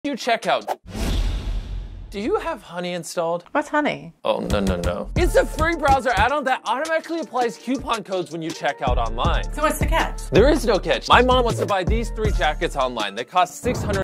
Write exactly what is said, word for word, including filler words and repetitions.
You check out. Do you have Honey installed? What's Honey? Oh, no, no, no. It's a free browser add-on that automatically applies coupon codes when you check out online. So what's the catch? There is no catch. My mom wants to buy these three jackets online. They cost six hundred